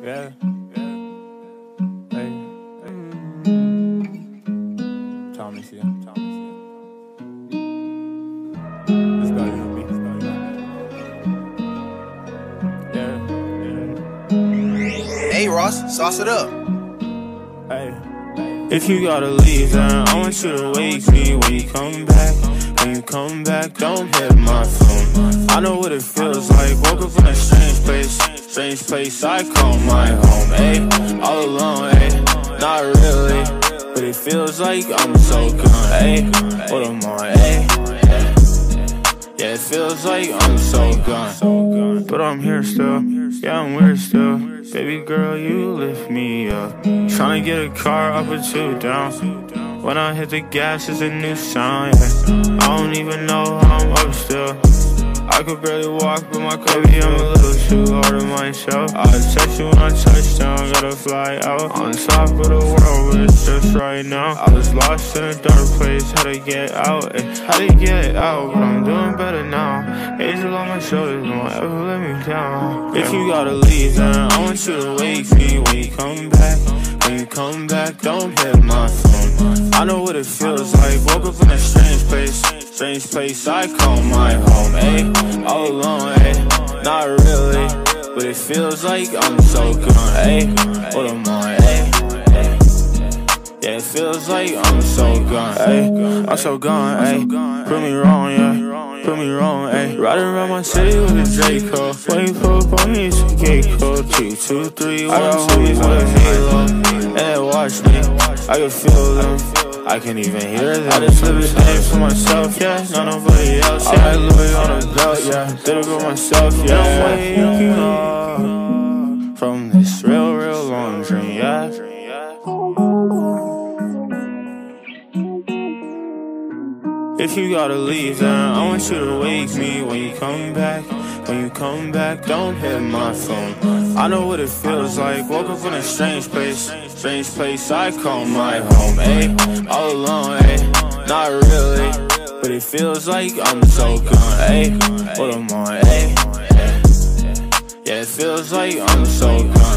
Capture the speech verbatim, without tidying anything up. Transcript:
yeah, yeah. Hey, hey. Tommy, see him, Tommy, see him. Let's go, you know me. Let's go, you know me. Yeah, yeah. Hey, Ross, sauce it up. Hey, if you gotta leave, then I want you to wake me when you come back. When you come back, don't hit my phone. I know what it feels like. Woke up in a strange place, strange place I call my home. Ayy, all alone, ayy, not really, but it feels like I'm so gone. Ayy, what am I? Ayy, yeah, it feels like I'm so gone, but I'm here still. Yeah, I'm weird still. Baby girl, you lift me up. Tryna get a car up or two down. When I hit the gas, it's a new sound, yeah. I don't even know how I'm up still. I could barely walk, but my baby, I'm a little too hard on myself. I'll text you when I touch down, gotta fly out on top of the world, but it's just right now. I was lost in a dark place, how to get out, eh? How to get out, but I'm doing better now. Angel on my shoulders, won't ever let me down. If you gotta leave, then I want you to wake me when you come back. When you come back, don't hit my phone. I know what it feels like. Woke up in a strange place, strange place I call my home. Ayy, all alone, ayy, not really, but it feels like I'm so gone. Ayy, what am I? Ayy, yeah, it feels like I'm so gone. Ayy, I'm so gone. Ayy, prove me wrong, yeah. Prove me wrong, ayy. Riding around my city with a Draco. When you pull up on me, it's a gate code. Two, two, three, one, two, with a halo. And watch me, I can feel them, I can even hear them. I just live a day for myself, yeah, not nobody else, yeah. I had Louis on a belt, yeah, did it for myself, yeah. I'm waking up from this real, real long dream, yeah. If you gotta leave, then I want you to wake me when you come back. When you come back, don't hit my phone. I know what it feels like. Woke up in a strange place, strange place I call my home. Ayy, all alone, ayy, not really, but it feels like I'm so gone. Ayy, what am I? Ayy, yeah, it feels like I'm so gone.